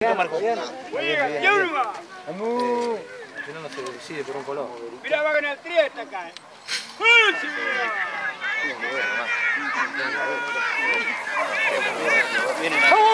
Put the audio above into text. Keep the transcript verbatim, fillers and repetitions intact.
Marco. Oye, ¿qué urba? Si no, no se decide por un color. Mirá, va a ganar Trieste acá. ¡Eh! Viene